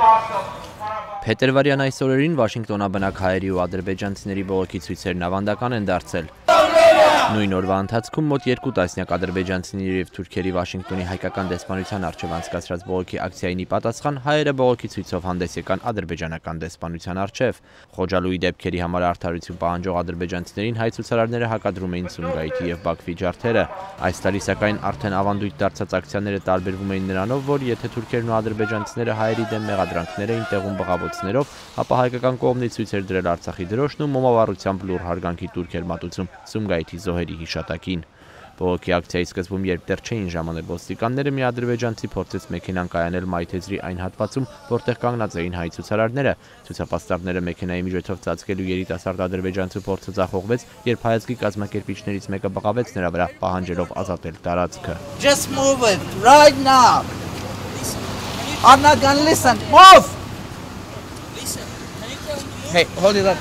Փետրվարյան այս օրերին Վաշինգտոնաբնակ հայերի ու ադրբեջանցիների բողոքի ցույցերն ավանդական են դարձել։ Նույն օրվա ընթացքում մոտ 2 տասնյակ ադրբեջանցիների և թուրքերի Վաշինգտոնի հայկական դեսպանության առջև անցկացրած բողոքի ակցիային ի պատասխան հայերը բողոքի ցույցով հանդես եկան ադրբեջանական դեսպանության առջև։ Խոջալույի դեպքերի համար արդարություն պահանջող ադրբեջանցիներին հայ ցուցարարները հակադրում էին Սումգայիթի և Բաքվի ջարդերը։ Այս տարի սակայն արդեն ավանդույթ դարձած ակցիաները տարբերվում էին նրանով, որ եթե թուրքերն ու ադրբեջանցիները հայերի դեմ մեղադրանքներ էին տեղում բղավոցներով, ապա հայկական կողմից ցույց էր դրել Արցախի դրոշն ու մոմավառությամբ լուռ հարգանքի տուրք էր մատուցում Սումգայիթի զոհերի հիշատակին։ Բողոքի ակցիայի սկզբում, երբ դեռ չէին ժամանել ոստիկանները, մի ադրբեջանցի փորձեց մեքենան կայանել Մայթեզրի այն հատվածում, որտեղ կանգնած էին հայ ցուցարարները։ Ցուցապաստառները մեքենայի միջոցով ծածկելու երիտասարդ ադրբեջանցու փորձը ձախողվեց, երբ հայացքի կազմակերպիչներից մեկը բղավեց նրա վրա, պահանջելով ազատել տարածքը։ Just move it right now. I'm not gonna listen. Move. Listen. Can you tell me? Hey, hold it up.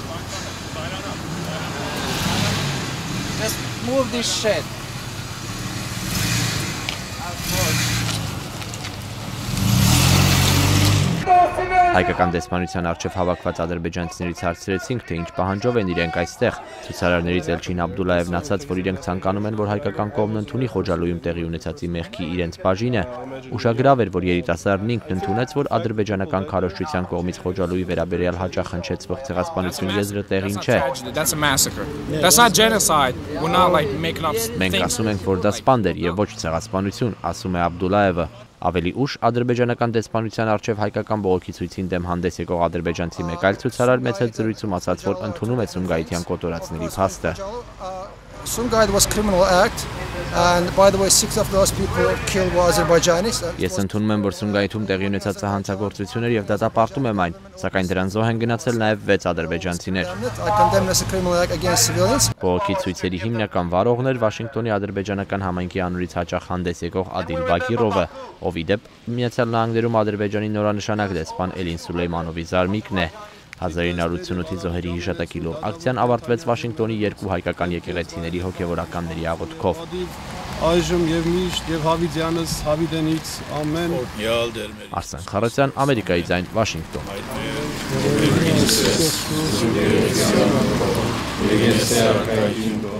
Just move this shit. Հայկական դեսպանության առջև հավաքված ադրբեջանցիներից հարցրեցինք, թե ինչ պահանջով են իրենք այստեղ։ Ցուցարարներից Էլչին Աբդուլլայևն ասաց, որ իրենք ցանկանում են, որ հայկական կողմն ընդունի Խոջալույում տեղի ունեցածի մեղքի իրենց բաժինը։ Ուշագրավ էր, որ երիտասարդն ինքն ընդունեց, որ ադրբեջանական քարոզչության կողմից Խոջալույի վերաբերյալ հաճախ հնչեցվող ցեղասպանություն եզրը տեղին չէ։ Մենք ասում ենք, որ դա սպանդ էր և ոչ ցեղասպանություն, ասում է Աբդուլլայևը։ Ավելի ուշ ադրբեջանական դեսպանության առջև հայկական բողոքի ցույցին դեմ հանդես եկող ադրբեջանցի մեկ այլ ցուցարար մեծ հետ զրույցում ասաց, որ ընդունում է Սումգայիթյան կոտորածների փաստը։ Sumgayit was criminal act, and by the way, 6 of those people killed were Azerbaijanis. Ես ընդունում եմ, որ Սումգայիթում տեղի ունեցած հանցագործություններ և դատապարտում եմ այն, սակայն դրան զոհ են գնացել նաև 6 ադրբեջանցիներ։ I condemn this criminal act against civilians. Բողոքի ցույցերի հիմնական վարողն էր Վաշինգտոնի ադրբեջանական համայնքի անունից հաճախ հանդես եկող Ադիլ Բագիրովը, ով ի դեպ Միացյալ Նահանգներում Ադրբեջանի նորանշանակ դեսպան Էլին Սուլեյմանովի զարմիկն է։ 1988-ի զոհերի հիշատակի լուռ ակցիան ավարտվեց Վաշինգտոնի 2 հայկական եկեղեցիների հոգևորականների աղոթքով։ Այժմ եւ միշտ եւ Հավիդյանս Հավիդենից ամեն Արսեն Խարասյան, Ամերիկայի ձայն, Վաշինգտոն։